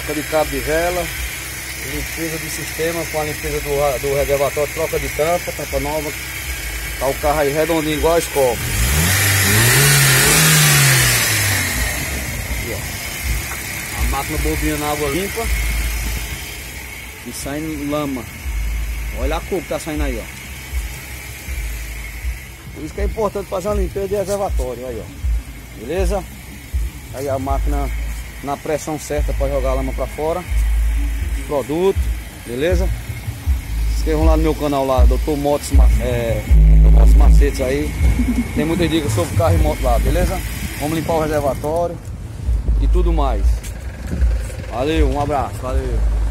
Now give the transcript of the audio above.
troca de cabo de vela, limpeza do sistema com a limpeza do reservatório, troca de tampa nova. Tá o carro aí redondinho igual a escola. Aqui, ó. A máquina bobina na água limpa e saindo lama. Olha a cor que tá saindo aí, ó. Por isso que é importante fazer uma limpeza de reservatório aí, ó. Beleza? Aí a máquina na pressão certa para jogar a lama para fora. Produto, beleza? Se inscrevam lá no meu canal lá, Dr. Motos Macetes aí. Tem muitas dicas sobre carro e moto lá, beleza? Vamos limpar o reservatório e tudo mais. Valeu, um abraço, valeu.